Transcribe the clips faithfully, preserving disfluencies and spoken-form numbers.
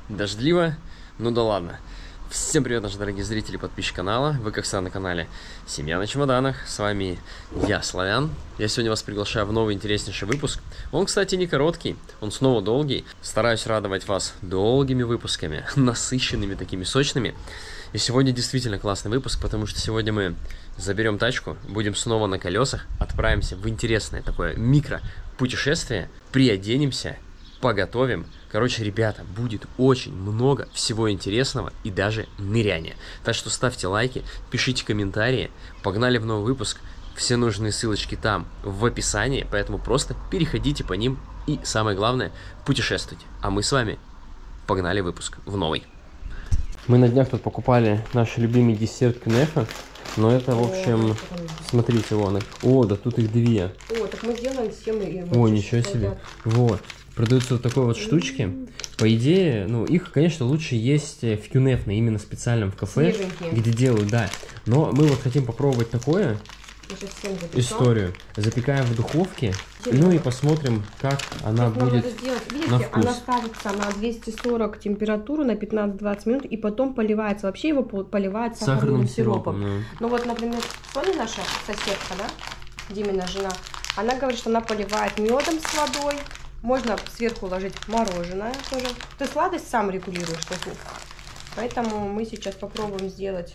дождливо, ну да ладно. Всем привет, наши дорогие зрители, подписчики канала. Вы, как всегда, на канале Семья на чемоданах. С вами я, Славян. Я сегодня вас приглашаю в новый интереснейший выпуск. Он, кстати, не короткий, он снова долгий. Стараюсь радовать вас долгими выпусками, насыщенными, такими сочными. И сегодня действительно классный выпуск, потому что сегодня мы заберем тачку, будем снова на колесах, отправимся в интересное такое микро-путешествие, приоденемся, поготовим. Короче, ребята, будет очень много всего интересного и даже ныряния. Так что ставьте лайки, пишите комментарии. Погнали в новый выпуск. Все нужные ссылочки там в описании, поэтому просто переходите по ним и, самое главное, путешествуйте. А мы с вами погнали выпуск в новый. Мы на днях тут покупали наш любимый десерт кунефе. Но это, в общем, смотрите, вон их. О, да тут их две. О, так мы сделаем всем и... О, ничего себе. Вот. Продаются вот такой вот штучки. По идее, ну, их, конечно, лучше есть в кюнефной, именно специальном в кафе, свеженькие, где делают, да. Но мы вот хотим попробовать такое историю. Запекаем в духовке, ну и посмотрим, как она как будет Видите, на вкус. Она ставится на двести сорок температуру на пятнадцать-двадцать минут, и потом поливается. Вообще его поливают сахарным, сахарным сиропом. сиропом. Да. Ну вот, например, Соня, наша соседка, да, Димина жена, она говорит, что она поливает медом с водой. Можно сверху ложить мороженое тоже. Ты сладость сам регулируешь. Поэтому мы сейчас попробуем сделать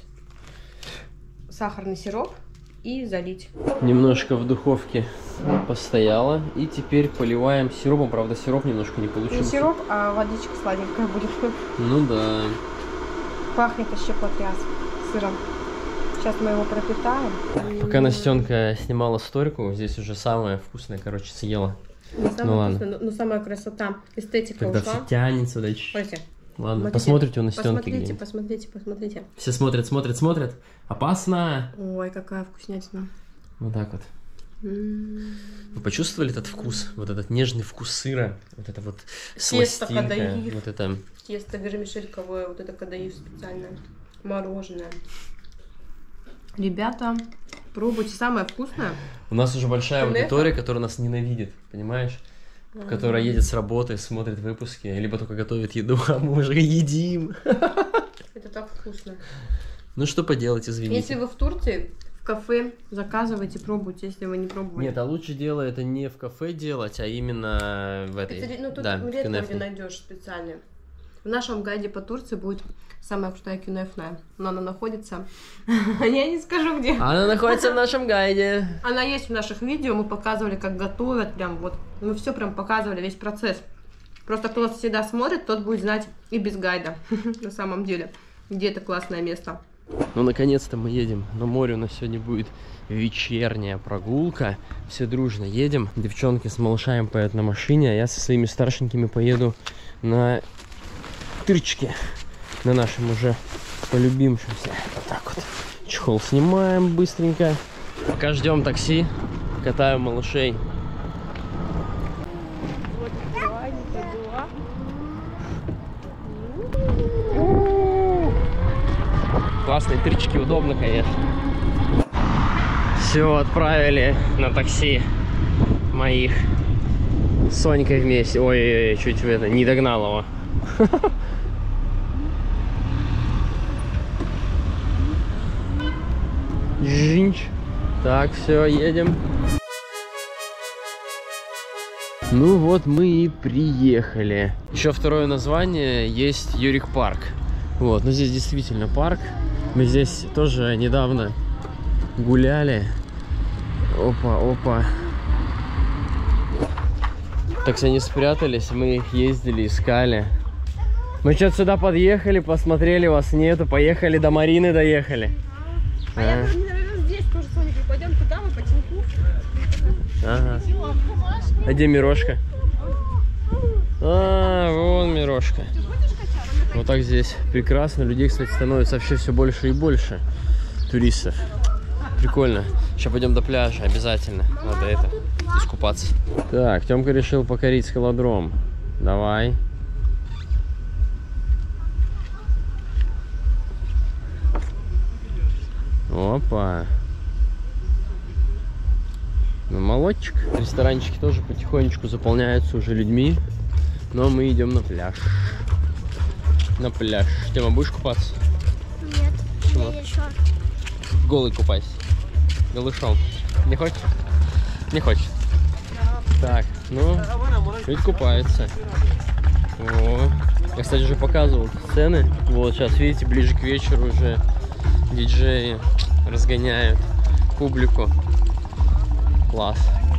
сахарный сироп и залить. Немножко в духовке постояло. И теперь поливаем сиропом. Правда, сироп немножко не получился. Не сироп, а водичка сладенькая будет. Ну да. Пахнет еще потряс сыром. Сейчас мы его пропитаем. Пока Настенка снимала стойку, здесь уже самое вкусное, короче, съела. Не самое ну, вкусное, но, но самая красота, эстетика. Тогда ушла. Все тянется. Да. Смотрите. Ладно, смотрите, посмотрите у Настенки. Посмотрите, посмотрите, посмотрите. Все смотрят, смотрят, смотрят. Опасно. Ой, какая вкуснятина. Вот так вот. Mm. Вы почувствовали этот вкус? Вот этот нежный вкус сыра. Вот это вот сластинка. Кадаиф. Вот это... Тесто вермишельковое, вот это кадаиф специальное. Мороженое. Ребята, пробуйте, самое вкусное. У нас уже большая Кунефа. Аудитория, которая нас ненавидит, понимаешь? А-а-а. Которая едет с работы, смотрит выпуски, либо только готовит еду, а мы уже едим. Это так вкусно. Ну что поделать, извините. Если вы в Турции, в кафе заказывайте, пробуйте, если вы не пробовали. Нет, а лучше дело это не в кафе делать, а именно в этой. Это, ну тут да, редко где найдешь специально. В нашем гайде по Турции будет самая крутая кюнефная. Но она находится... Я не скажу где. Она находится в нашем гайде. Она есть в наших видео. Мы показывали, как готовят. Прям вот. Мы все прям показывали, весь процесс. Просто кто нас всегда смотрит, тот будет знать и без гайда. На самом деле. Где это классное место. Ну, наконец-то мы едем на море. У нас сегодня будет вечерняя прогулка. Все дружно едем. Девчонки с малышами поедут на машине. А я со своими старшенькими поеду на... тырчки, на нашем уже полюбившемся. Вот так вот. Чехол снимаем быстренько. Пока ждем такси, катаю малышей. Классные тырчки, удобно, конечно. Все, отправили на такси моих с Сонькой вместе. Ой, чуть это не догнал его. Жинч. Так, все, едем. Ну вот мы и приехали. Еще второе название есть Юрик парк. Вот, но здесь действительно парк. Мы здесь тоже недавно гуляли. Опа, опа. Так все они спрятались, мы их ездили, искали. Мы что-то сюда подъехали, посмотрели, вас нету, поехали до Марины, доехали. А, а. Я, наверное, здесь тоже, Соня, пойдем туда, мы по теньку. Ага. А где Мирошка? А, вон Мирошка. Вот так здесь прекрасно. Людей, кстати, становится вообще все больше и больше. Туристов. Прикольно. Сейчас пойдем до пляжа, обязательно. Надо это, искупаться. Так, Тёмка решил покорить скалодром. Давай. Опа. Ну, молодчик. Ресторанчики тоже потихонечку заполняются уже людьми. Но мы идем на пляж. на пляж. Тема, будешь купаться? Нет. Почему? Я еще. Голый купайся. Голышом. Не хочешь? Не хочешь. Так, ну, ведь купается. О, я, кстати, уже показывал сцены. Вот сейчас, видите, ближе к вечеру уже диджеи разгоняют публику. Класс.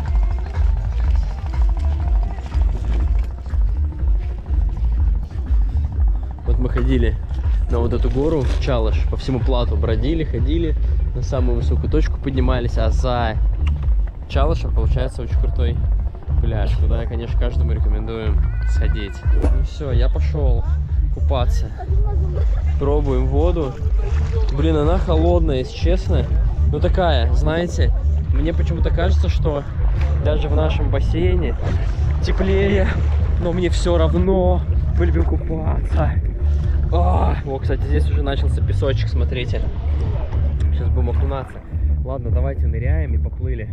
Вот мы ходили на вот эту гору, Чалыш, по всему плату бродили, ходили, на самую высокую точку поднимались, а за Чалышем получается очень крутой пляж, куда я, конечно, каждому рекомендую сходить. Ну все, я пошел купаться. Пробуем воду. Блин, она холодная, если честно. Ну такая, знаете, мне почему-то кажется, что даже в нашем бассейне теплее, но мне все равно. Мы любим купаться. О, о, кстати, здесь уже начался песочек, смотрите. Сейчас будем окунаться. Ладно, давайте ныряем и поплыли.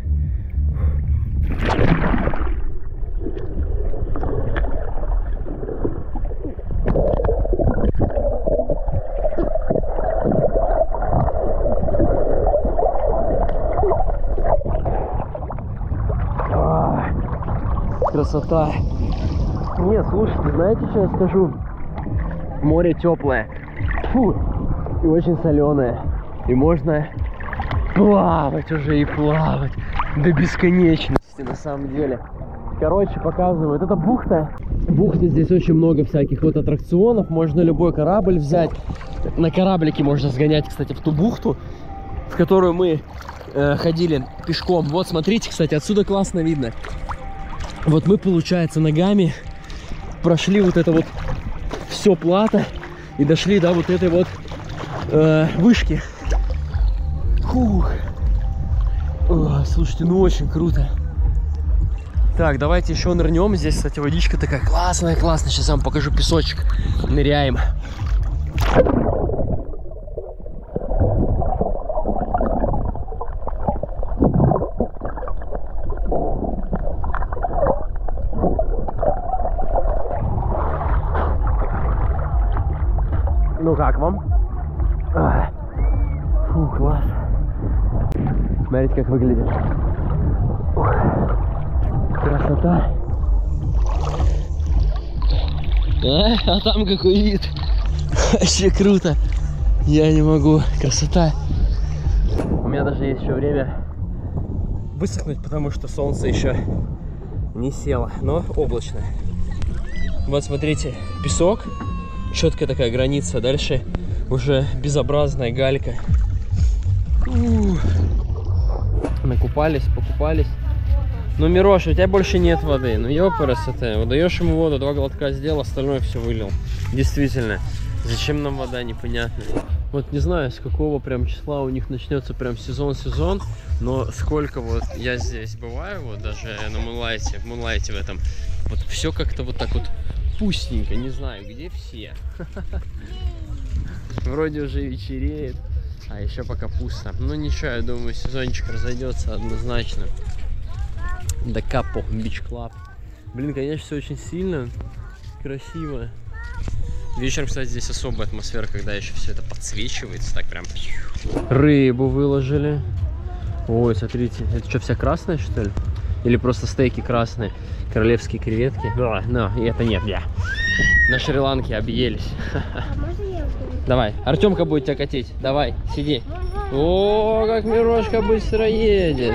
Красота. Нет, слушайте, знаете, что я скажу? Море теплое. Фу, и очень соленое. И можно плавать уже и плавать до бесконечности на самом деле. Короче, показываю. Вот эта бухта. Бухта, здесь очень много всяких вот аттракционов. Можно любой корабль взять. На кораблике можно сгонять, кстати, в ту бухту, в которую мы э, ходили пешком. Вот, смотрите, кстати, отсюда классно видно. Вот мы, получается, ногами прошли вот это вот все плато и дошли до вот этой вот э, вышки. Фух. О, слушайте, ну очень круто. Так, давайте еще нырнем. Здесь, кстати, водичка такая классная, классная. Сейчас я вам покажу песочек. Ныряем. Ну как вам? Фу, класс. Смотрите, как выглядит. Ух, красота. А, а там какой вид. Вообще круто. Я не могу. Красота. У меня даже есть еще время высохнуть, потому что солнце еще не село, но облачно. Вот смотрите, песок. Четкая такая граница. Дальше уже безобразная галька. Ух. Накупались, покупались. Ну, Мирош, у тебя больше нет воды. Ну, ёпарасоте. Вот даешь ему воду, два глотка сделал, остальное все вылил. Действительно. Зачем нам вода, непонятно. Вот не знаю, с какого прям числа у них начнется прям сезон-сезон, но сколько вот я здесь бываю, вот даже на Мунлайте, в Мунлайте в этом, вот все как-то вот так вот пустенько, не знаю, где все. Вроде уже вечереет, а еще пока пусто. Ну ничего, я думаю, сезончик разойдется однозначно. Да Капо, Бич Клаб. Блин, конечно, все очень сильно, красиво. Вечером, кстати, здесь особая атмосфера, когда еще все это подсвечивается, так прям. Рыбу выложили. Ой, смотрите, это что, вся красная, что ли? Или просто стейки красные, королевские креветки? Да, но это нет, я. На Шри-Ланке объелись. Давай, Артемка будет тебя катить. Давай, сиди. О, как Мирошка быстро едет.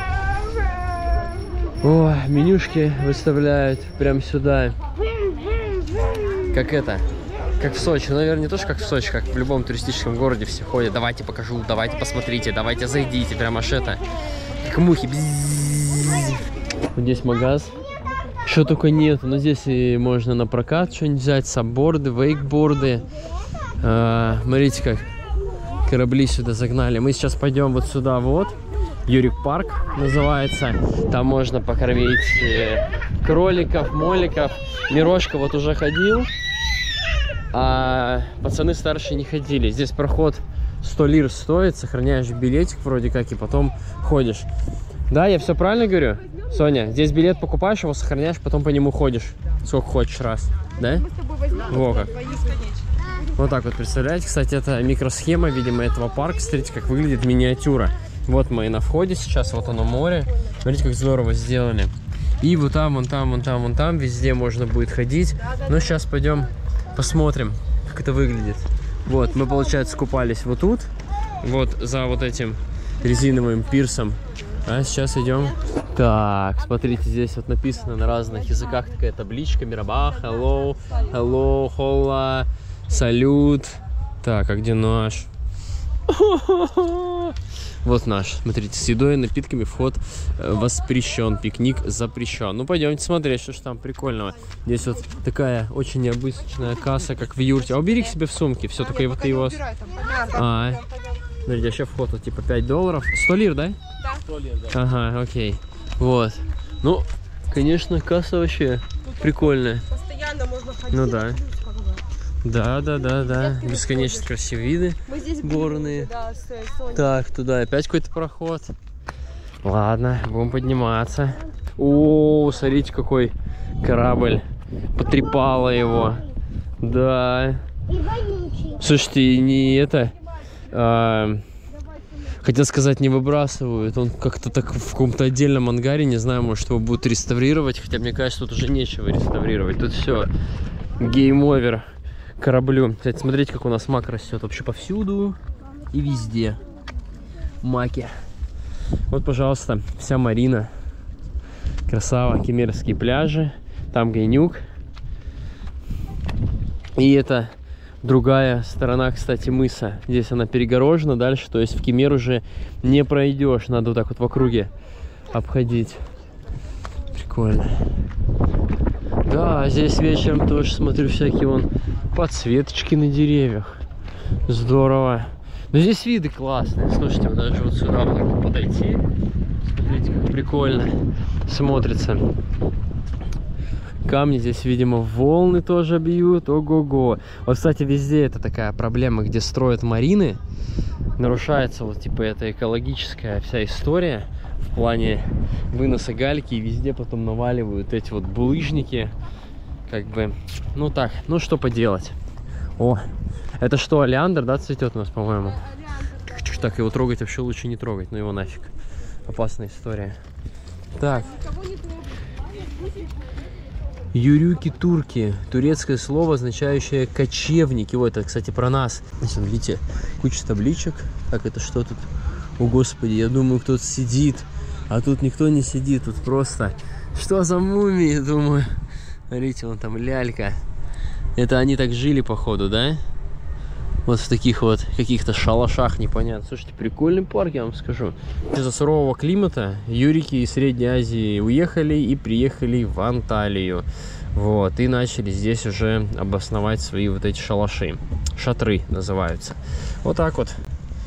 О, менюшки выставляют прям сюда. Как это? Как в Сочи. Ну, наверное, не то, что как в Сочи, как в любом туристическом городе все ходят. Давайте покажу, давайте посмотрите, давайте зайдите. Прям аж это, как мухи. Вот здесь магаз. Что только нет. Но здесь и можно на прокат что-нибудь взять. сабборды, вейкборды. А, смотрите, как корабли сюда загнали. Мы сейчас пойдем вот сюда вот. Юрик парк называется. Там можно покормить э, кроликов, моликов. Мирошка вот уже ходил, а пацаны старшие не ходили. Здесь проход сто лир стоит, сохраняешь билетик вроде как и потом ходишь. Да, я все правильно говорю? Соня, здесь билет покупаешь, его сохраняешь, потом по нему ходишь. Сколько хочешь раз. Да? Во как. Вот так вот, представляете? Кстати, это микросхема, видимо, этого парка. Смотрите, как выглядит миниатюра. Вот мы и на входе сейчас, вот оно море. Смотрите, как здорово сделали. И вот там, вон там, вон там, вон там, везде можно будет ходить. Но сейчас пойдем посмотрим, как это выглядит. Вот, мы, получается, купались вот тут, вот за вот этим резиновым пирсом. А сейчас идем. Так, смотрите, здесь вот написано на разных языках такая табличка. Мираба, hello, hello, hola, салют. Так, а где наш? Вот наш. Смотрите, с едой и напитками вход воспрещен, пикник запрещен. Ну, пойдемте смотреть, что ж там прикольного. Здесь вот такая очень необычная касса, как в юрте. А убери к себе в сумке, все, только вот его... А, смотрите, вообще вход вот типа пять долларов. сто лир, да? Да. сто лир, да. Ага, окей. Вот. Ну, конечно, касса вообще прикольная. Постоянно можно ходить. Ну да. Да, да, да, да. Бесконечно красивые виды горные. Да, с, так, туда опять какой-то проход. Ладно, будем подниматься. О, смотрите, какой корабль. Потрепало его. Да. Слушайте, не это... А, хотел сказать, не выбрасывают. Он как-то так в каком-то отдельном ангаре. Не знаю, может, его будут реставрировать. Хотя, мне кажется, тут уже нечего реставрировать. Тут все. Гейм-овер. Кораблю. Кстати, смотрите, как у нас мак растет вообще повсюду и везде. Маки. Вот, пожалуйста, вся марина. Красава, кемеровские пляжи. Там Гайнюк. И это другая сторона, кстати, мыса. Здесь она перегорожена дальше. То есть в Кемер уже не пройдешь. Надо вот так вот в округе обходить. Прикольно. Да, здесь вечером тоже смотрю всякие вон подсветочки на деревьях. Здорово. Но здесь виды классные. Слушайте, вот даже вот сюда вот так вот подойти. Смотрите, как прикольно смотрится. Камни здесь, видимо, волны тоже бьют. Ого-го. Вот, кстати, везде это такая проблема, где строят марины. Нарушается вот типа эта экологическая вся история. В плане выноса гальки, и везде потом наваливают эти вот булыжники. Как бы, ну так, ну что поделать. О, это что, олеандр, да, цветет у нас, по-моему? Так, его трогать вообще лучше не трогать, ну его нафиг. Опасная история. Так. Юрюки-турки. Турецкое слово, означающее кочевники. Вот это, кстати, про нас. Значит, видите, куча табличек. Так, это что тут? О, Господи, я думаю, кто-то сидит. А тут никто не сидит. Тут просто... Что за мумии, думаю. Смотрите, вон там лялька. Это они так жили, походу, да? Вот в таких вот каких-то шалашах, непонятно. Слушайте, прикольный парк, я вам скажу. Из-за сурового климата юрики из Средней Азии уехали и приехали в Анталию. Вот, и начали здесь уже обосновать свои вот эти шалаши. Шатры называются. Вот так вот.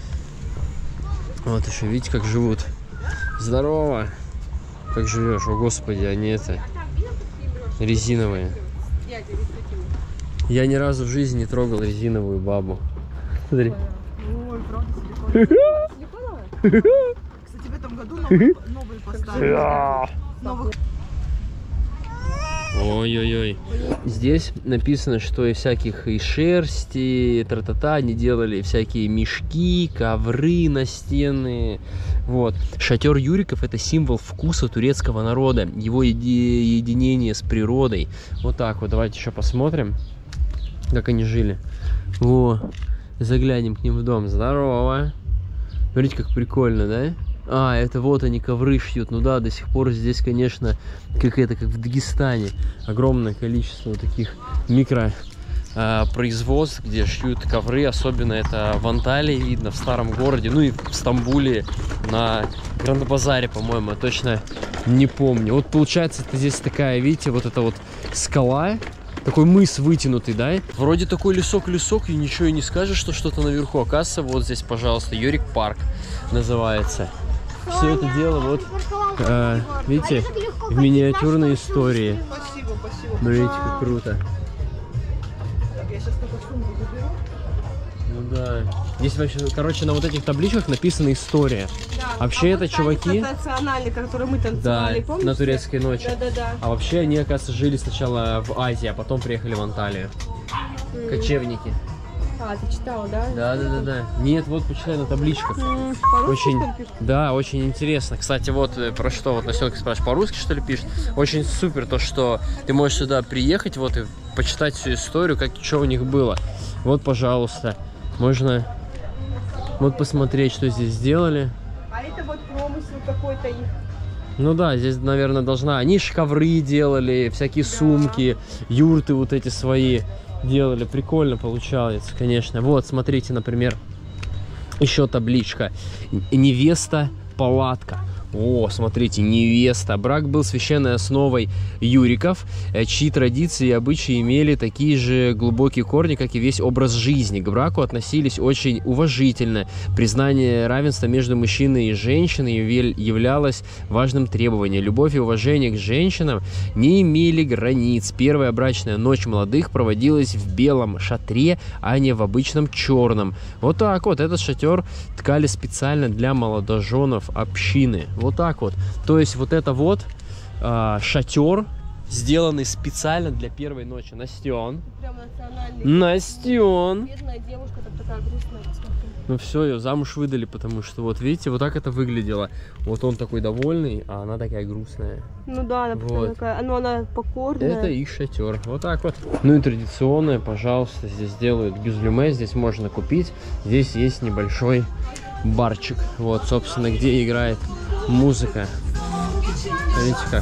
Вот еще, видите, как живут. Здорово! Как живешь? О, Господи, они это... резиновые. Я ни разу в жизни не трогал резиновую бабу. Смотри. Ой, правда, силиконовая? Кстати, в этом году новые, новые поставили. Новых... Ой-ой-ой. Здесь написано, что из всяких и шерсти, тра-та-та, они делали всякие мешки, ковры настенные. Вот. Шатер юриков — это символ вкуса турецкого народа, его еди единение с природой. Вот так вот. Давайте еще посмотрим, как они жили. О, заглянем к ним в дом. Здорово. Смотрите, как прикольно, да? А, это вот они ковры шьют. Ну да, до сих пор здесь, конечно, как это, как в Дагестане. Огромное количество таких микро э, производств, где шьют ковры. Особенно это в Анталии видно, в старом городе. Ну и в Стамбуле, на Гранд-базаре, по-моему, я точно не помню. Вот получается, это здесь такая, видите, вот эта вот скала. Такой мыс вытянутый, да? Вроде такой лесок-лесок, и ничего и не скажешь, что что-то наверху. Оказывается, вот здесь, пожалуйста, Юрик парк называется. Все это дело, вот, э, видите, в миниатюрной истории. Спасибо, спасибо. Смотрите, как круто. Так, я сейчас такой сумку заберу. Ну да. Здесь вообще, короче, на вот этих табличках написана история. Да. Вообще а это вот чуваки... национальный, который мы танцевали, Да, помните? на турецкой ночи. Да, да, да. А вообще они, оказывается, жили сначала в Азии, а потом приехали в Анталию. Mm. Кочевники. А, ты читала, да? Да, да, да, да. Нет, вот почитай на табличках. Mm, очень, да, очень интересно. Кстати, вот про что вот Настенка спрашивает, по-русски что ли пишет? Очень супер то, что ты можешь сюда приехать вот и почитать всю историю, как что у них было. Вот, пожалуйста, можно вот посмотреть, что здесь сделали. А это вот промысел какой-то их. Ну да, здесь, наверное, должна... Они же ковры делали, всякие да. сумки, юрты вот эти свои делали. Прикольно получается, конечно. Вот, смотрите, например, еще табличка. Невеста, палатка. О, смотрите, невеста. Брак был священной основой Юриков, чьи традиции и обычаи имели такие же глубокие корни, как и весь образ жизни. К браку относились очень уважительно. Признание равенства между мужчиной и женщиной являлось важным требованием. Любовь и уважение к женщинам не имели границ. Первая брачная ночь молодых проводилась в белом шатре, а не в обычном черном. Вот так вот. Этот шатер ткали специально для молодоженов общины. Вот так вот. То есть вот это вот э, шатер, сделанный специально для первой ночи. Настен. Настен. Бедная девушка, там такая грустная. Ну все, ее замуж выдали, потому что вот видите, вот так это выглядело. Вот он такой довольный, а она такая грустная. Ну да, она вот. Такая, ну она покорная. Это их шатер. Вот так вот. Ну и традиционное, пожалуйста, здесь делают гюзлюме, здесь можно купить. Здесь есть небольшой барчик. Вот, собственно, где играет музыка. Смотрите как.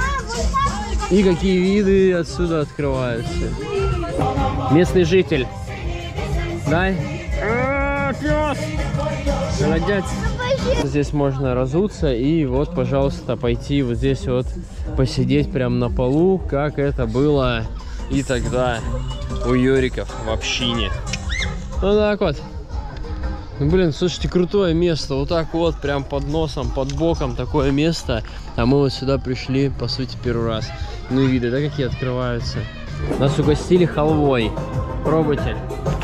И какие виды отсюда открываются. Местный житель. Дай. А, пес! Молодец. Здесь можно разуться и вот, пожалуйста, пойти вот здесь вот посидеть прямо на полу, как это было и тогда у Юриков в общине. Вот так вот. Ну, блин, слушайте, крутое место. Вот так вот, прям под носом, под боком такое место. А мы вот сюда пришли, по сути, первый раз. Ну и виды, да, какие открываются. Нас угостили халвой. Пробуйте.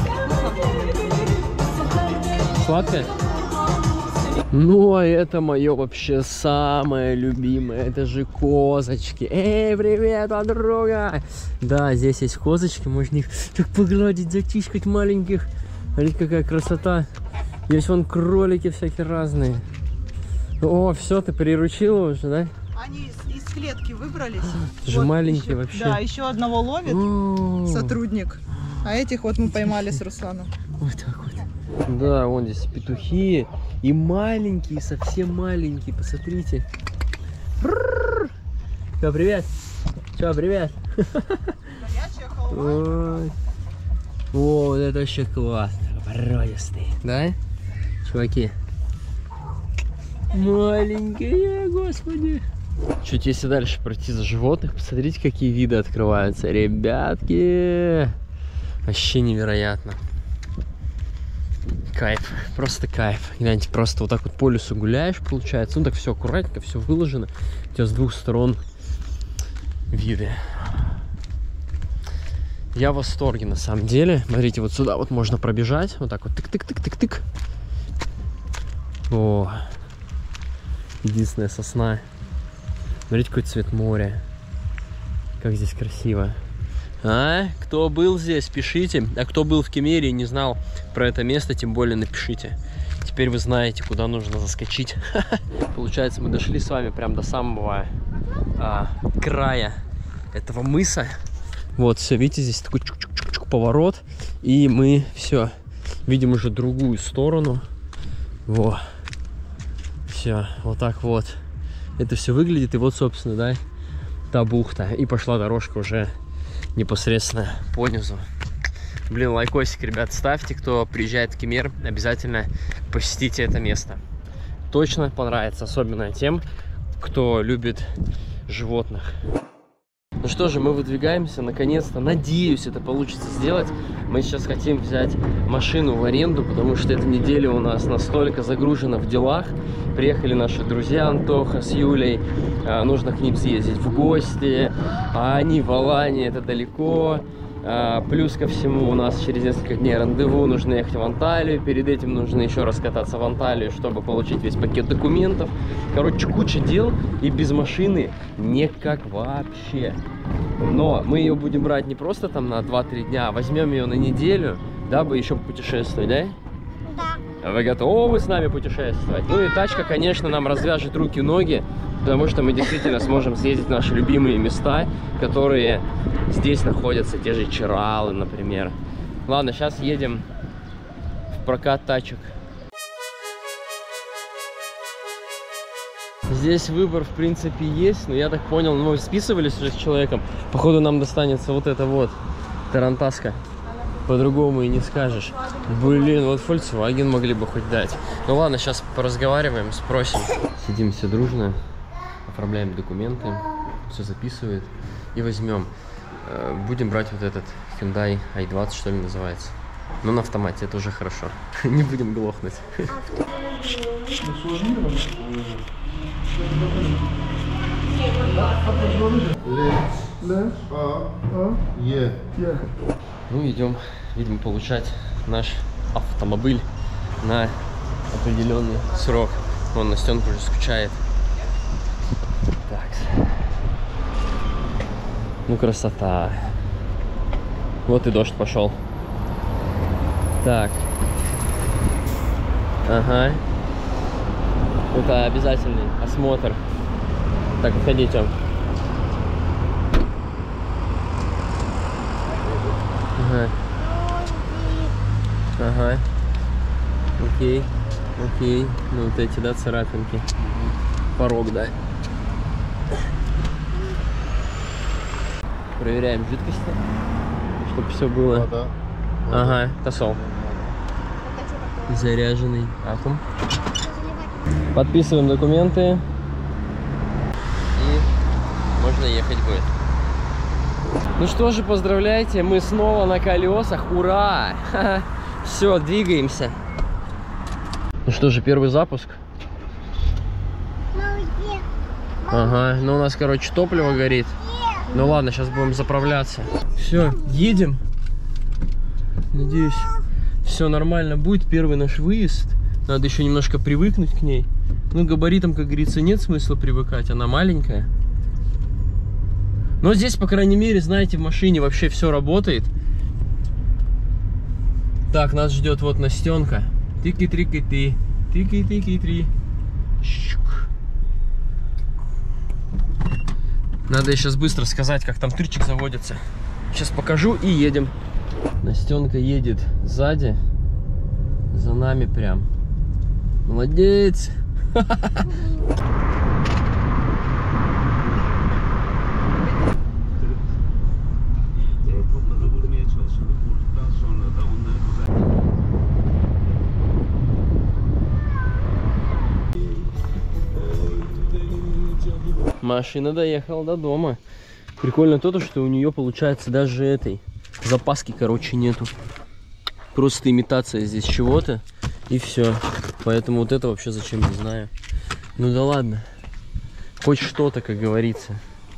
Сладкое? Ну, а это мое вообще самое любимое. Это же козочки. Эй, привет, подруга! Да, здесь есть козочки. Можно их так погладить, затискать маленьких. Смотрите, какая красота. Есть вон кролики всякие разные. О, все, ты приручила уже, да? Они из, из клетки выбрались. Это же вот маленькие еще, вообще. Да, еще одного ловит О-о-о. сотрудник. А этих вот мы поймали с Русланом. Вот так вот. Да, вон здесь петухи. И маленькие, совсем маленькие. Посмотрите. Все, привет. Все, привет. Горячая халва. О, вот это вообще классно. Породистый. Да? Чуваки. Маленькие, господи. Чуть если дальше пройти за животных, посмотрите, какие виды открываются. Ребятки. Вообще невероятно. Кайф. Просто кайф. Гляньте, просто вот так вот по лесу гуляешь, получается. Ну так все аккуратненько, все выложено. У тебя с двух сторон виды. Я в восторге на самом деле. Смотрите, вот сюда вот можно пробежать. Вот так вот тык-тык-тык-тык-тык. О, единственная сосна. Смотрите, какой цвет моря. Как здесь красиво. А? Кто был здесь, пишите. А кто был в Кемере и не знал про это место, тем более напишите. Теперь вы знаете, куда нужно заскочить. Получается, мы дошли с вами прям до самого а, края этого мыса. Вот, все, видите, здесь такой чук-чук-чук поворот. И мы все видим уже другую сторону. Во. Все, вот так вот. Это все выглядит. И вот, собственно, да, та бухта. И пошла дорожка уже непосредственно по низу. Блин, лайкосик, ребят, ставьте. Кто приезжает в Кемер, обязательно посетите это место. Точно понравится. Особенно тем, кто любит животных. Ну что же, мы выдвигаемся, наконец-то, надеюсь, это получится сделать. Мы сейчас хотим взять машину в аренду, потому что эта неделя у нас настолько загружена в делах. Приехали наши друзья Антоха с Юлей, а, нужно к ним съездить в гости, а они в Алании, это далеко. А, плюс ко всему у нас через несколько дней рандеву, нужно ехать в Анталию, перед этим нужно еще раз кататься в Анталию, чтобы получить весь пакет документов. Короче, куча дел, и без машины никак вообще. Но мы ее будем брать не просто там на два-три дня, а возьмем ее на неделю, дабы еще путешествовать, да? Да. Вы готовы с нами путешествовать? Ну и тачка, конечно, нам развяжет руки и ноги, потому что мы действительно сможем съездить в наши любимые места, которые здесь находятся, те же Чиралы, например. Ладно, сейчас едем в прокат тачек. Здесь выбор, в принципе, есть, но я так понял, мы списывались уже с человеком. Походу нам достанется вот это вот, тарантаска. По-другому и не скажешь. Блин, вот Volkswagen могли бы хоть дать. Ну ладно, сейчас поразговариваем, спросим. Сидим все дружно, оформляем документы, все записывает и возьмем. Будем брать вот этот Hyundai ай двадцать, что ли, называется. Ну, на автомате, это уже хорошо. Не будем глохнуть. Ну, идем, видимо, получать наш автомобиль на определенный срок. Вон, Настенка уже скучает. Так. Ну, красота. Вот и дождь пошел. Так. Ага. Это обязательный осмотр. Так, входи, Тём. Ага. Ага. Окей. Окей. Ну вот эти, да, царапинки. Порог, да. Проверяем жидкость, чтобы все было. Вода. Ага, тосол. Заряженный атом. Подписываем документы. И можно ехать будет. Ну что же, поздравляйте, мы снова на колесах. Ура! Все, двигаемся. Ну что же, первый запуск. Ага, ну у нас, короче, топливо горит. Ну ладно, сейчас будем заправляться. Все, едем. Надеюсь, все нормально будет. Первый наш выезд. Надо еще немножко привыкнуть к ней. Ну, габаритам, как говорится, нет смысла привыкать. Она маленькая. Но здесь, по крайней мере, знаете, в машине вообще все работает. Так, нас ждет вот Настенка. Тики-трики-ти. Тики-тики-три. Надо ей сейчас быстро сказать, как там тырчик заводится. Сейчас покажу и едем. Настенка едет сзади. За нами прям. Молодец. Машина доехала до дома. Прикольно то, что у нее получается даже этой запаски, короче, нету. Просто имитация здесь чего-то и все. Поэтому вот это вообще зачем, не знаю. Ну да ладно. Хоть что-то, как говорится.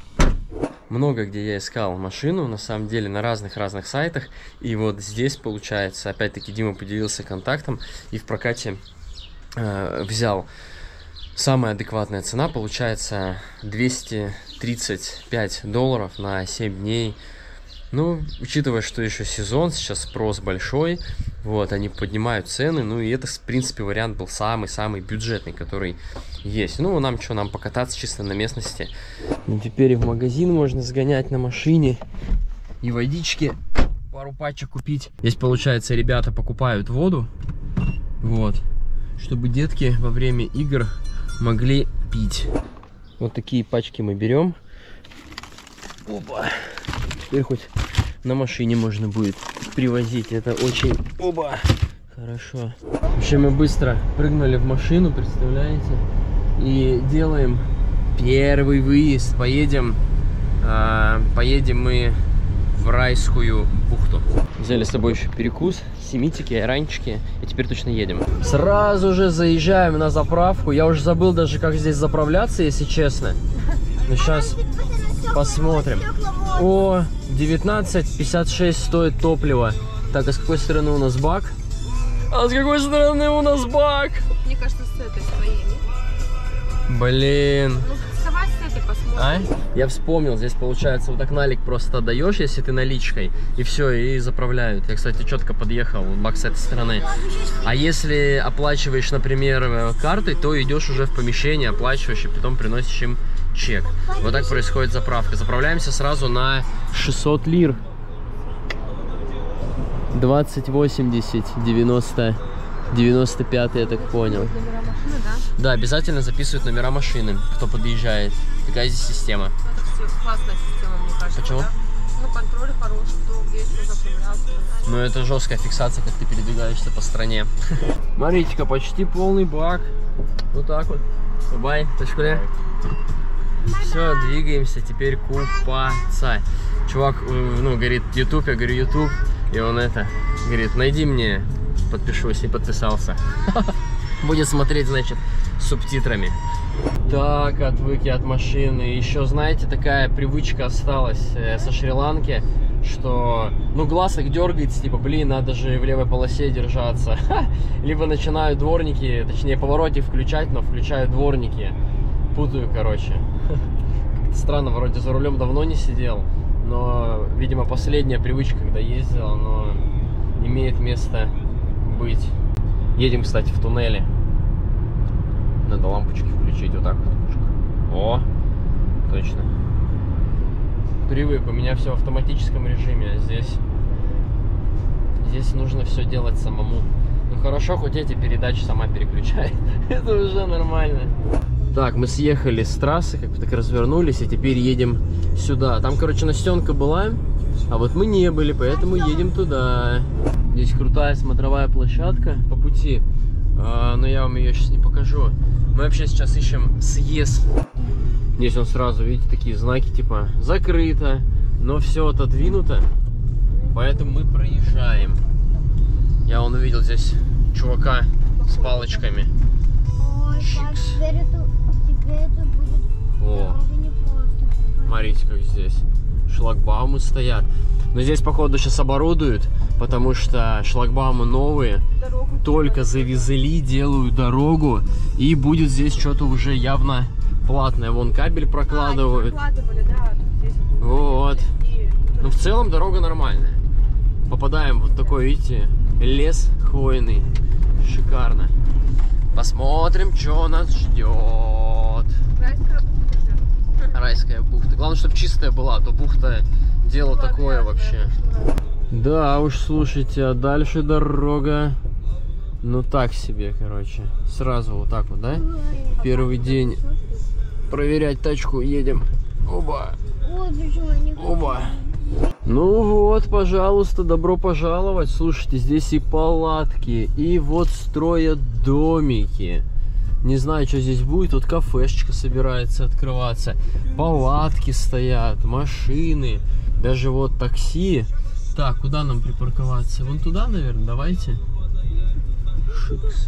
Много где я искал машину, на самом деле, на разных-разных сайтах. И вот здесь, получается, опять-таки Дима поделился контактом и в прокате э, взял. Самая адекватная цена получается двести тридцать пять долларов на семь дней. Ну, учитывая, что еще сезон, сейчас спрос большой, вот, они поднимают цены, ну и это, в принципе, вариант был самый-самый бюджетный, который есть. Ну, нам что, нам покататься чисто на местности. Ну, теперь и в магазин можно сгонять на машине, и водички пару пачек купить. Здесь, получается, ребята покупают воду, вот, чтобы детки во время игр могли пить. Вот такие пачки мы берем. Опа. Теперь хоть на машине можно будет привозить. Это очень... Оба! Хорошо. В общем, мы быстро прыгнули в машину, представляете? И делаем первый выезд. Поедем, э, поедем мы в Райскую бухту. Взяли с собой еще перекус, семитики, айранчики. И теперь точно едем. Сразу же заезжаем на заправку. Я уже забыл даже, как здесь заправляться, если честно. Но сейчас посмотрим. О, девятнадцать пятьдесят шесть стоит топливо. Так, а с какой стороны у нас бак? А с какой стороны у нас бак? Мне кажется, с этой своей. Блин. Ну, давай с этой посмотрим. А? Я вспомнил, здесь получается вот так налик просто отдаешь, если ты наличкой, и все, и заправляют. Я, кстати, четко подъехал, бак с этой стороны. А если оплачиваешь, например, картой, то идешь уже в помещение, оплачиваешь, и потом приносишь им чек. Вот так происходит заправка. Заправляемся сразу на шестьсот лир. двадцать восемьдесят девяносто девяносто пять, я так понял. Номера машины, да? Да, обязательно записывают номера машины, кто подъезжает. Такая здесь система. Классная система, мне кажется. Почему? Да? Ну, контроль хороший, кто где что заправляться. Ну, это жесткая фиксация, как ты передвигаешься по стране. Смотрите-ка, почти полный бак. Вот так вот. Бай, точкуля. Все, двигаемся, теперь купаться. Чувак, ну, говорит, YouTube, я говорю, YouTube. И он это, говорит, найди мне, подпишусь, и подписался. Будет смотреть, значит, с субтитрами. Так, отвык я от машины. Еще, знаете, такая привычка осталась э, со Шри-Ланки, что, ну, глаз их дергается, типа, блин, надо же в левой полосе держаться. Либо начинают дворники, точнее, повороте включать, но включают дворники. Путаю, короче. Странно, вроде за рулем давно не сидел, но, видимо, последняя привычка, когда ездил, но имеет место быть. Едем, кстати, в туннеле. Надо лампочки включить вот так вот. О, точно. Привык, у меня все в автоматическом режиме, а здесь здесь нужно все делать самому. Ну хорошо, хоть эти передачи сама переключает. Это уже нормально. Так, мы съехали с трассы, как бы так развернулись, и теперь едем сюда. Там, короче, Настенка была, а вот мы не были, поэтому едем туда. Здесь крутая смотровая площадка по пути, а, но я вам ее сейчас не покажу. Мы вообще сейчас ищем съезд. Здесь он сразу, видите, такие знаки, типа, закрыто, но все отодвинуто, поэтому мы проезжаем. Я вон увидел здесь чувака с палочками. Чикс. О, смотрите, как здесь шлагбаумы стоят. Но здесь, походу, сейчас оборудуют, потому что шлагбаумы новые, дорогу только завезли, делают дорогу, и будет здесь что-то уже явно платное. Вон кабель прокладывают. А, прокладывали, да, здесь вот. И... Ну, в целом дорога нормальная. Попадаем в вот такой, видите, лес хвойный. Шикарно. Посмотрим, что нас ждет. Райская бухта. Райская бухта. Главное, чтобы чистая была, а то бухта дело такое вообще. Да уж, слушайте, а дальше дорога, ну так себе, короче. Сразу вот так вот, да? Первый день проверять тачку едем. Оба. Оба. Ну вот, пожалуйста, добро пожаловать. Слушайте, здесь и палатки, и вот строят домики. Не знаю, что здесь будет. Вот кафешечка собирается открываться. Палатки стоят, машины, даже вот такси. Так, куда нам припарковаться? Вон туда, наверное, давайте. Шикс.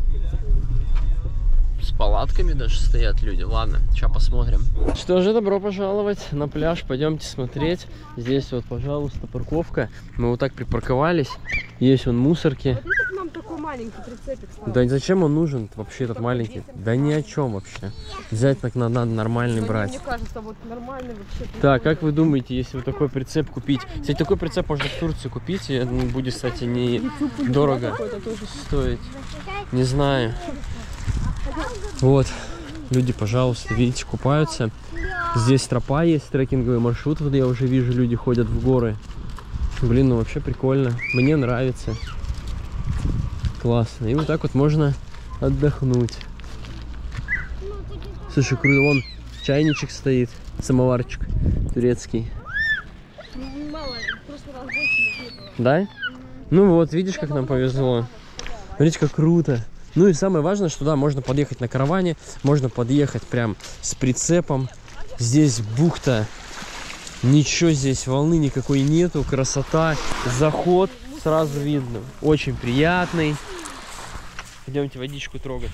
С палатками даже стоят люди. Ладно, сейчас посмотрим. Что же, добро пожаловать на пляж. Пойдемте смотреть. Здесь вот, пожалуйста, парковка. Мы вот так припарковались. Есть вон мусорки. Вот это к нам такой маленький прицепик. Да зачем он нужен вообще, этот маленький? Да ни о чем вообще. Взять так надо нормальный брать. Мне кажется, вот нормальный вообще. Так, как вы думаете, если вы такой прицеп купить? Кстати, такой прицеп можно в Турции купить, и будет, кстати, не дорого стоить. Не знаю. Вот, люди, пожалуйста, видите, купаются. Здесь тропа есть, трекинговый маршрут. Вот я уже вижу, люди ходят в горы. Блин, ну вообще прикольно. Мне нравится. Классно. И вот так вот можно отдохнуть. Слушай, круто. Вон чайничек стоит, самоварчик турецкий. Да? Ну вот, видишь, как нам повезло. Смотрите, как круто. Ну и самое важное, что да, можно подъехать на караване, можно подъехать прям с прицепом. Здесь бухта, ничего здесь, волны никакой нету, красота, заход сразу видно, очень приятный. Пойдемте водичку трогать.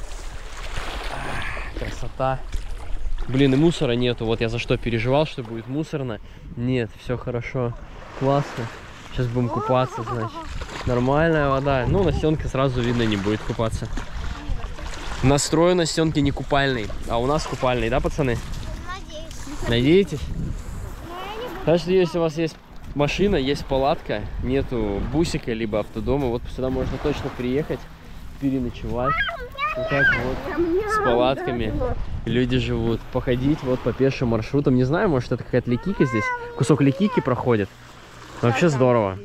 Красота. Блин, и мусора нету, вот я за что переживал, что будет мусорно. Нет, все хорошо, классно. Сейчас будем купаться, значит. Нормальная вода. Ну, Настенка сразу видно не будет купаться. Настрой Настенки не купальный, а у нас купальный, да, пацаны? Надеетесь? Так что если у вас есть машина, есть палатка, нету бусика либо автодома, вот сюда можно точно приехать, переночевать. Вот так вот, с палатками люди живут. Походить вот по пешим маршрутам. Не знаю, может это какая-то ликика здесь. Кусок ликики проходит. Вообще здорово.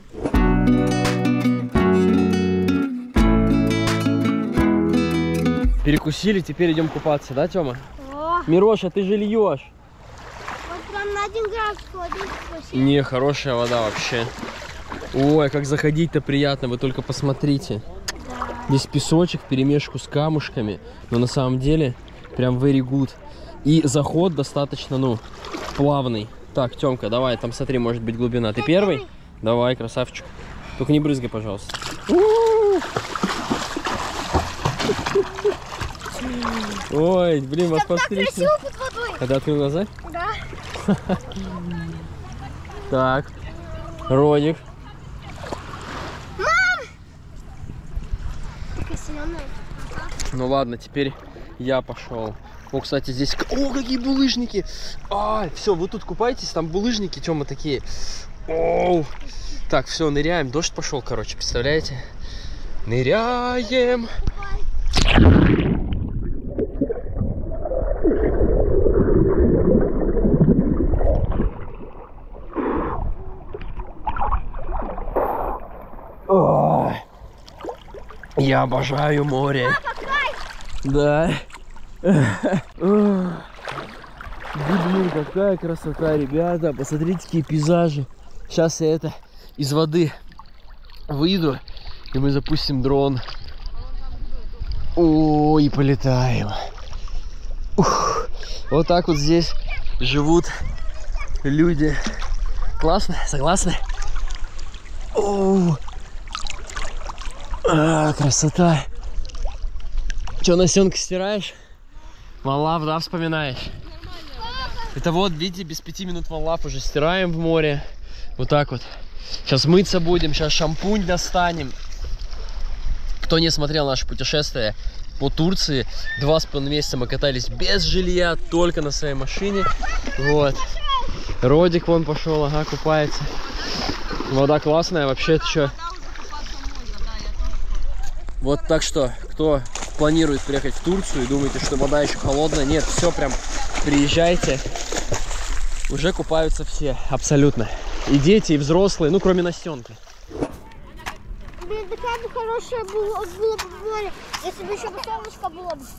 Перекусили, теперь идем купаться, да, Тёма? О! Мироша, ты же льешь. Вот прям на один градус сходить. Не, хорошая вода вообще. Ой, как заходить-то приятно, вы только посмотрите. Да. Здесь песочек вперемешку с камушками, но на самом деле прям very good. И заход достаточно, ну, плавный. Так, Тёмка, давай, там смотри, может быть глубина. Ты первый? Давай, красавчик. Только не брызгай, пожалуйста. Ой, блин, вас посмотрите. Когда открыл глаза? Да. Так, Родик. Мам! Ну ладно, теперь я пошел. О, кстати, здесь... О, какие булыжники! А, все, вы тут купаетесь, там булыжники, Тёма, такие. Оу. Так, все, ныряем. Дождь пошел, короче, представляете? Ныряем. О, я обожаю море. Да. Блин, какая красота, ребята. Посмотрите, какие пейзажи. Сейчас я это из воды выйду, и мы запустим дрон. Ой, и полетаем. Ух. Вот так вот здесь живут люди. Классно? Согласны? О, а, красота. Че, Насенка, стираешь? One Love, да, вспоминаешь? Это вот, видите, без пяти минут One Love уже стираем в море. Вот так вот. Сейчас мыться будем, сейчас шампунь достанем. Кто не смотрел наше путешествие по Турции, два с половиной месяца мы катались без жилья, только на своей машине. Вот. Родик вон пошел, ага, купается. Вода классная, вообще это что? Вот так что, кто планирует приехать в Турцию и думаете, что вода еще холодная, нет, все, прям приезжайте. Уже купаются все, абсолютно. И дети, и взрослые, ну кроме Настенки. Блин, такая бы хорошая была, было бы море, если бы еще бы солнышко было бы.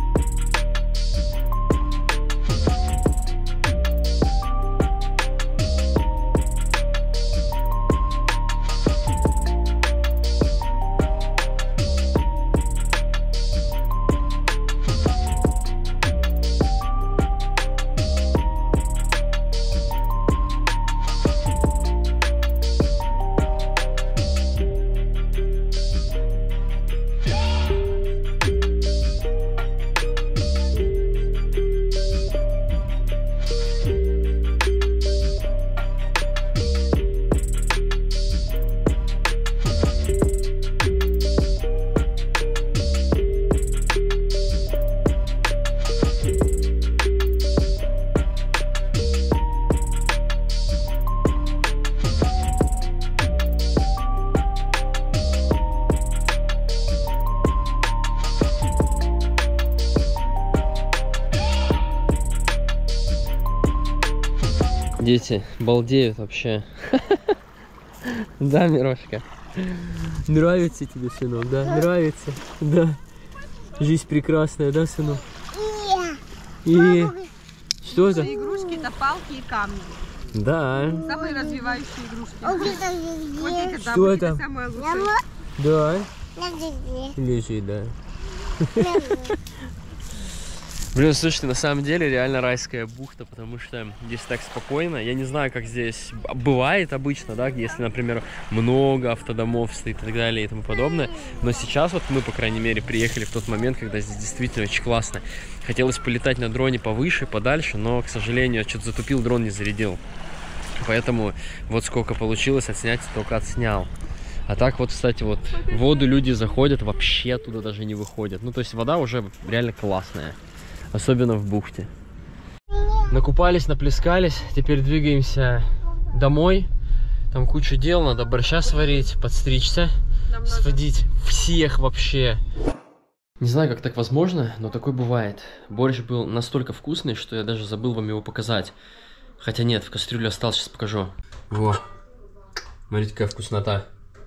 Дети балдеют вообще. Да, Мирошка? Нравится тебе, сынок, да? Нравится? Да. Жизнь прекрасная, да, сынок? И... Что это? Игрушки, это палки и камни. Да. Самые развивающие игрушки. Что это? Самое лучшее. Да. Лежит, да. Блин, слушайте, на самом деле реально райская бухта, потому что здесь так спокойно. Я не знаю, как здесь бывает обычно, да, если, например, много автодомов стоит и так далее и тому подобное. Но сейчас вот мы, по крайней мере, приехали в тот момент, когда здесь действительно очень классно. Хотелось полетать на дроне повыше, подальше, но, к сожалению, что-то затупил, дрон не зарядил. Поэтому вот сколько получилось отснять, только отснял. А так вот, кстати, вот в воду люди заходят, вообще оттуда даже не выходят. Ну, то есть вода уже реально классная. Особенно в бухте. Накупались, наплескались. Теперь двигаемся домой. Там кучу дел. Надо борща сварить, подстричься, сводить всех вообще. Не знаю, как так возможно, но такое бывает. Борщ был настолько вкусный, что я даже забыл вам его показать. Хотя нет, в кастрюле остался, сейчас покажу. Во. Смотрите, какая вкуснота.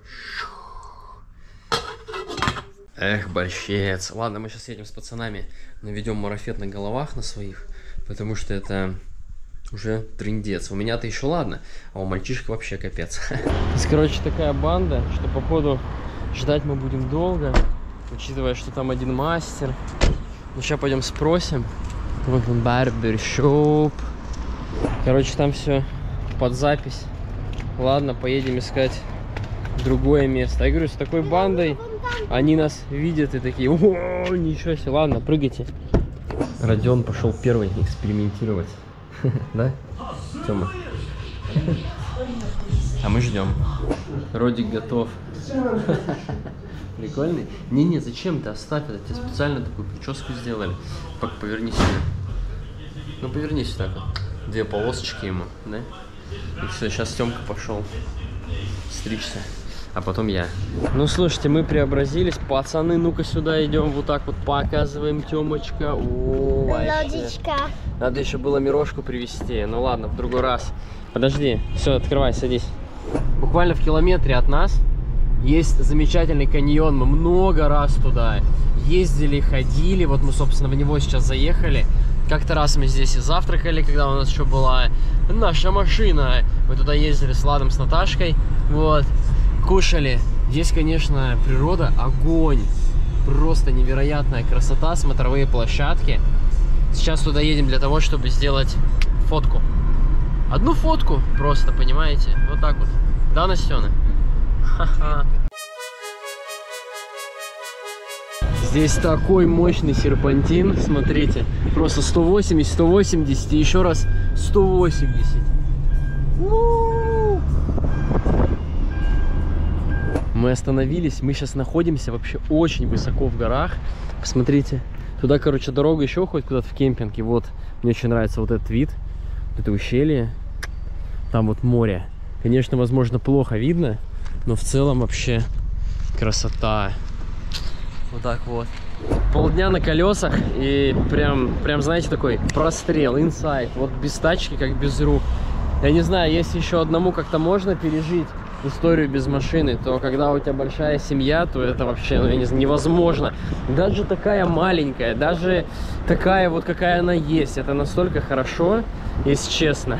Эх, борщец. Ладно, мы сейчас едем с пацанами, наведем марафет на головах на своих, потому что это уже трындец. У меня-то еще ладно, а у мальчишек вообще капец. Короче, такая банда, что походу ждать мы будем долго, учитывая, что там один мастер. Ну, сейчас пойдем спросим. Вот он, барбершоп. Короче, там все под запись. Ладно, поедем искать другое место. Я говорю, с такой бандой они нас видят и такие: о, ничего себе. Ладно, прыгайте. Родион пошел первый экспериментировать. Да, Тёма? А мы ждем. Родик готов. Прикольный? Не-не, зачем ты? Оставь это. Тебе специально такую прическу сделали. Повернись сюда. Ну, повернись так вот. Две полосочки ему, да? И все, сейчас Тёмка пошел стричься. А потом я. Ну, слушайте, мы преобразились. Пацаны, ну-ка сюда идем. Вот так вот показываем, Тёмочка. О, Лодочка. Надо еще было Мирошку привезти. Ну ладно, в другой раз. Подожди. Все, открывай, садись. Буквально в километре от нас есть замечательный каньон. Мы много раз туда ездили, ходили. Вот мы, собственно, в него сейчас заехали. Как-то раз мы здесь и завтракали, когда у нас еще была наша машина. Мы туда ездили с Ладом, с Наташкой. Вот. Кушали. Здесь, конечно, природа огонь. Просто невероятная красота, смотровые площадки. Сейчас туда едем для того, чтобы сделать фотку. Одну фотку просто, понимаете? Вот так вот. Да, Настена? Ха-ха. Здесь такой мощный серпантин, смотрите. Просто сто восемьдесят, сто восемьдесят и еще раз сто восемьдесят. Мы остановились, мы сейчас находимся вообще очень высоко в горах. Посмотрите, туда, короче, дорога еще уходит куда-то в кемпинг. И вот, мне очень нравится вот этот вид, это ущелье. Там вот море. Конечно, возможно, плохо видно, но в целом вообще красота. Вот так вот. Полдня на колесах и прям, прям, знаете, такой прострел, инсайд. Вот без тачки, как без рук. Я не знаю, если еще одному как-то можно пережить историю без машины, то когда у тебя большая семья, то это вообще, ну, я не знаю, невозможно. Даже такая маленькая, даже такая вот, какая она есть, это настолько хорошо, если честно.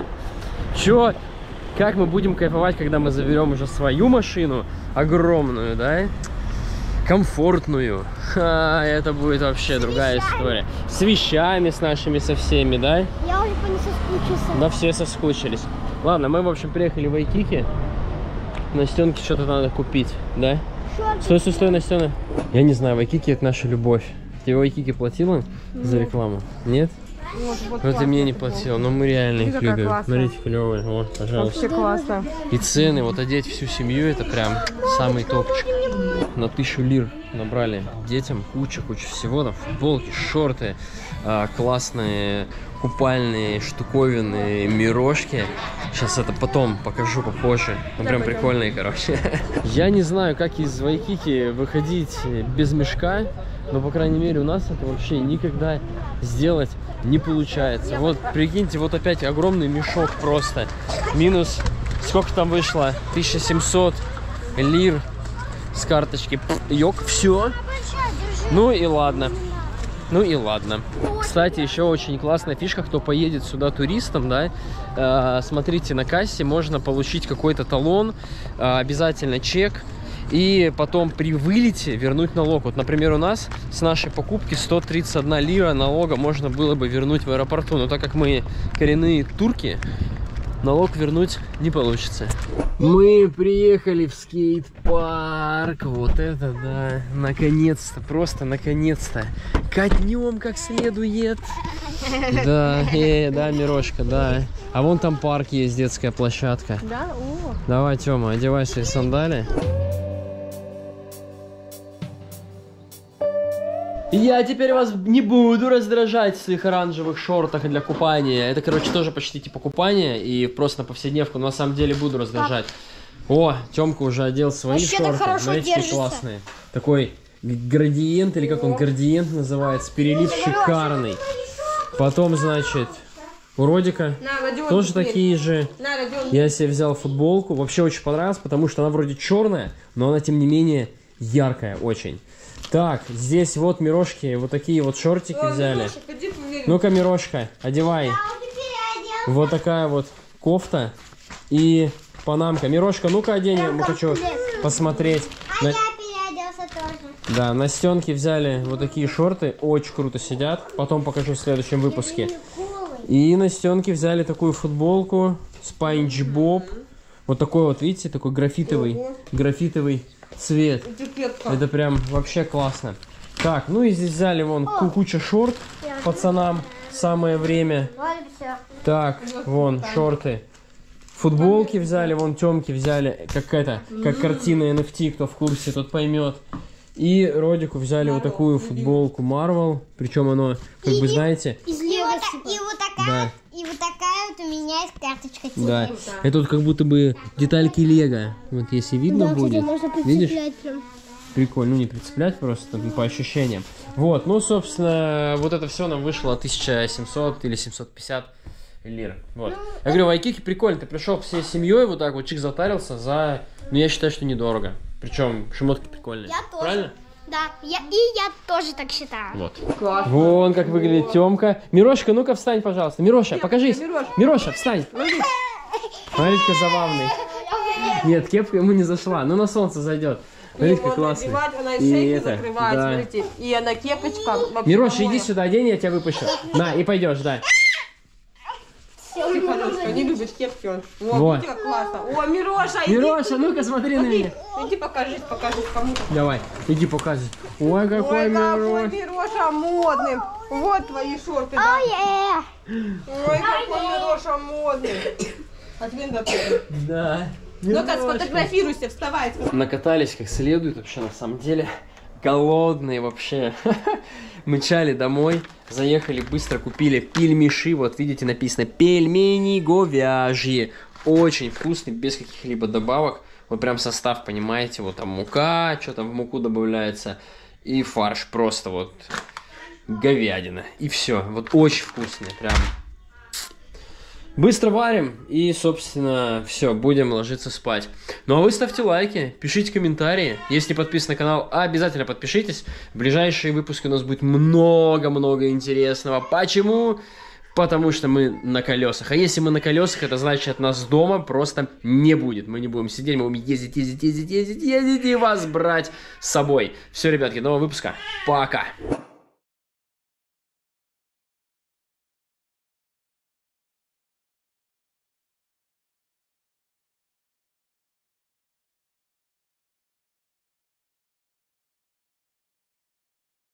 Чё? Как мы будем кайфовать, когда мы заберем уже свою машину, огромную, да? Комфортную. Ха, это будет вообще другая история. С вещами, с нашими, со всеми, да? Я уже по ней соскучился. Да, все соскучились. Ладно, мы, в общем, приехали в Айкики. Настенке что-то надо купить, да? Стой, стой, стой, Настена. Я не знаю, в Айкики это наша любовь. Ты в Айкики платила за рекламу? Нет? Вот, вот, вот ты мне не футбол. платила, но мы реально их любим. Классная. Смотрите, клевые. Вот, пожалуйста. Вообще классно. И цены, вот одеть всю семью, это прям самый топчик. На тысячу лир набрали детям куча-куча всего. Там футболки, шорты, а, классные купальные штуковины, мирошки. Сейчас это потом покажу попозже. Ну, прям прикольные, короче. Я не знаю, как из Вайкики выходить без мешка, но, по крайней мере, у нас это вообще никогда сделать не получается. Вот, прикиньте, вот опять огромный мешок просто. Минус, сколько там вышло? тысяча семьсот лир с карточки. Йок, все. Ну и ладно. Ну и ладно. Кстати, еще очень классная фишка, кто поедет сюда туристом, да, э, смотрите, на кассе можно получить какой-то талон, э, обязательно чек, и потом при вылете вернуть налог. Вот, например, у нас с нашей покупки сто тридцать одна лира налога можно было бы вернуть в аэропорту, но так как мы коренные турки, налог вернуть не получится. Мы приехали в скейт-парк. Вот это да. Наконец-то, просто наконец-то. Катнем как следует. Да, э, да, Мирошка, да. А вон там парк есть, детская площадка. Да? О. Давай, Тёма, одевай свои сандали. Я теперь вас не буду раздражать в своих оранжевых шортах для купания. Это, короче, тоже почти типа купания. И просто на повседневку, но на самом деле буду раздражать. О, Тёмка уже одел свои Вообще шорты. так хорошо Смотрите, какие классные. Такой градиент, или как он, градиент называется. Перелив шикарный. Потом, значит, у Родика На, Родион, тоже теперь. такие же. На, Родион. Я себе взял футболку. Вообще очень понравилась, потому что она вроде черная, но она, тем не менее, яркая очень. Так, здесь вот Мирошки, вот такие вот шортики О, взяли. Мирошек, иди померяй. Ну-ка, Мирошка, одевай. Вот такая вот кофта и панамка. Мирошка, ну-ка одень, я хочу посмотреть. А На... я переоделся тоже. Да, Настенки взяли вот такие шорты, очень круто сидят. Потом покажу в следующем выпуске. И Настенки взяли такую футболку, Спанч Боб. Вот такой вот, видите, такой графитовый, графитовый цвет. Этикетка. Это прям вообще классно. Так, ну и здесь взяли вон ку- куча шорт пацанам. Самое время. Вот и все. Так, вон шорты. Футболки взяли, вон Тёмки взяли. Как это, как картина эн эф ти, кто в курсе, тот поймет. И Родику взяли вот такую футболку Marvel. Причем оно, как бы знаете, Из и, вот, та- и вот такая, да. и вот такая вот у меня есть карточка. Да, это вот как будто бы детальки Лего. Вот если видно будет, видишь? Прям. Прикольно, ну не прицеплять просто, ну, по ощущениям. Вот, ну, собственно, вот это все нам вышло тысяча семьсот или семьсот пятьдесят лир. Вот. Я говорю, в Айкике прикольно, ты пришел всей семьей, вот так вот чик затарился за, ну, я считаю, что недорого. Причем шмотки прикольные. Я тоже. Правильно? Да, я, и я тоже так считаю. Вот. Классно. Вон как выглядит Тёмка. Мирошка, ну-ка встань, пожалуйста. Мироша, покажись. Мироша. Мироша, встань. Смотрите-ка, забавный. Нет, кепка ему не зашла, но на солнце зайдет. Смотрите, как классно. Надевать, она и И шейки это, закрывает, да. смотрите. И она кепочка. вообще Мироша, по-моему. иди сюда, одень, я тебя выпущу. На, и пойдешь, да. Тихонечко, не любит кепки он. О, Вот. видите, как классно. О, Мироша, иди. Мироша, ну-ка смотри на меня. Иди покажись, покажись кому-то. Давай, иди показывай. Ой, какой Ой, какой Мирош. Мироша модный. Вот твои шорты. Да. Ой, Ой, какой Мироша модный. А тебе надо. Да. Ну-ка, сфотографируйся, вставай. Накатались как следует вообще на самом деле. Голодные вообще. Мчали домой, заехали, быстро купили пельмеши. Вот видите, написано пельмени говяжьи. Очень вкусный, без каких-либо добавок. Вот прям состав, понимаете, вот там мука, что там в муку добавляется. И фарш просто вот говядина. И все. Вот очень вкусный, прям. Быстро варим и, собственно, все, будем ложиться спать. Ну а вы ставьте лайки, пишите комментарии. Если не подписаны на канал, обязательно подпишитесь. В ближайшие выпуски у нас будет много-много интересного. Почему? Потому что мы на колесах. А если мы на колесах, это значит, нас дома просто не будет. Мы не будем сидеть, мы будем ездить, ездить, ездить, ездить, ездить и вас брать с собой. Все, ребятки, до нового выпуска. Пока!